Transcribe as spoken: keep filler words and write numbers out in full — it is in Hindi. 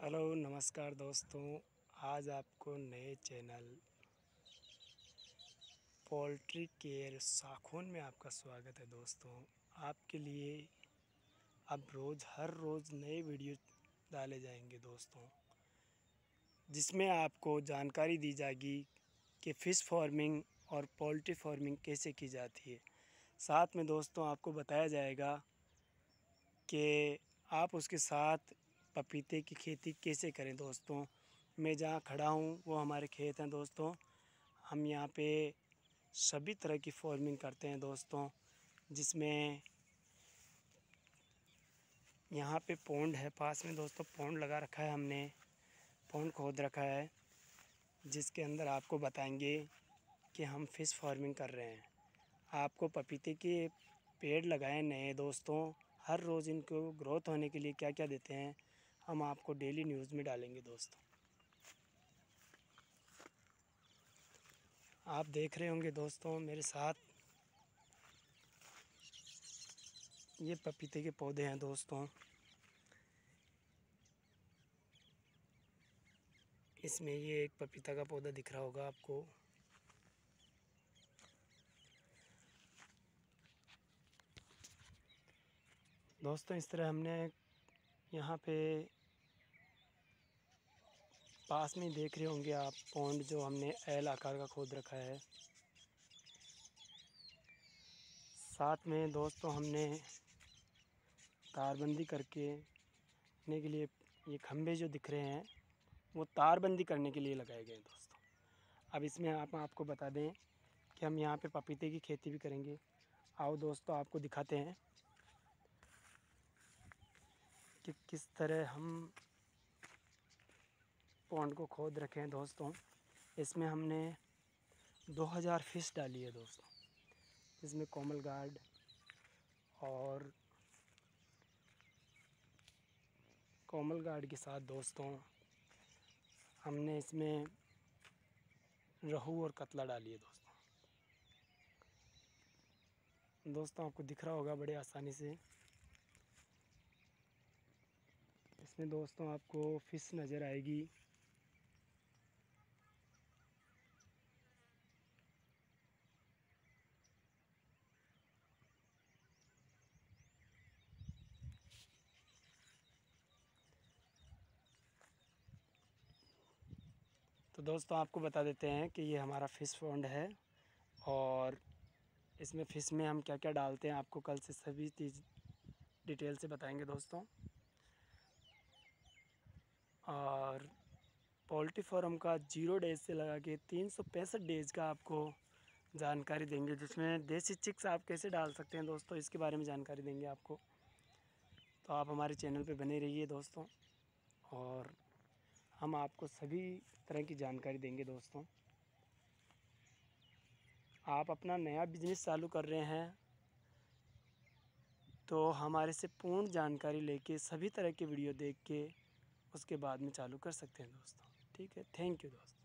हेलो नमस्कार दोस्तों। आज आपको नए चैनल पोल्ट्री केयर शाखों में आपका स्वागत है दोस्तों। आपके लिए अब रोज़ हर रोज़ नए वीडियो डाले जाएंगे दोस्तों, जिसमें आपको जानकारी दी जाएगी कि फ़िश फार्मिंग और पोल्ट्री फार्मिंग कैसे की जाती है। साथ में दोस्तों आपको बताया जाएगा कि आप उसके साथ पपीते की खेती कैसे करें। दोस्तों मैं जहाँ खड़ा हूँ वो हमारे खेत हैं दोस्तों। हम यहाँ पे सभी तरह की फार्मिंग करते हैं दोस्तों, जिसमें यहाँ पे पौंड है पास में दोस्तों। पौंड लगा रखा है हमने, पौंड खोद रखा है, जिसके अंदर आपको बताएंगे कि हम फ़िश फार्मिंग कर रहे हैं। आपको पपीते के पेड़ लगाए नए दोस्तों, हर रोज़ इनको ग्रोथ होने के लिए क्या क्या देते हैं हम आपको डेली न्यूज़ में डालेंगे दोस्तों। आप देख रहे होंगे दोस्तों मेरे साथ ये पपीते के पौधे हैं दोस्तों। इसमें ये एक पपीता का पौधा दिख रहा होगा आपको। दोस्तों इस तरह हमने यहाँ पे पास में देख रहे होंगे आप पौंड जो हमने एल आकार का खोद रखा है। साथ में दोस्तों हमने तारबंदी करके रखने के लिए ये खंभे जो दिख रहे हैं वो तारबंदी करने के लिए लगाए गए हैं दोस्तों। अब इसमें आप आपको बता दें कि हम यहाँ पे पपीते की खेती भी करेंगे। आओ दोस्तों आपको दिखाते हैं कि किस तरह हम पौंड को खोद रखे हैं दोस्तों। इसमें हमने दो हज़ार फ़िश डाली है दोस्तों, इसमें कोमल गार्ड और कोमल गार्ड के साथ दोस्तों हमने इसमें रहू और कतला डाली है दोस्तों। दोस्तों आपको दिख रहा होगा बड़े आसानी से। इसमें दोस्तों आपको फ़िश नज़र आएगी। तो दोस्तों आपको बता देते हैं कि ये हमारा फ़िश पॉन्ड है और इसमें फ़िश में हम क्या क्या डालते हैं आपको कल से सभी चीज़ डिटेल से बताएंगे दोस्तों। और पोल्ट्री फार्म का जीरो डेज से लगा के तीन सौ पैंसठ डेज का आपको जानकारी देंगे, जिसमें देसी चिक्स आप कैसे डाल सकते हैं दोस्तों, इसके बारे में जानकारी देंगे आपको। तो आप हमारे चैनल पे बने रहिए दोस्तों, और हम आपको सभी तरह की जानकारी देंगे दोस्तों। आप अपना नया बिज़नेस चालू कर रहे हैं तो हमारे से पूर्ण जानकारी लेके सभी तरह के वीडियो देख के उसके बाद में चालू कर सकते हैं दोस्तों। ठीक है, थैंक यू दोस्तों।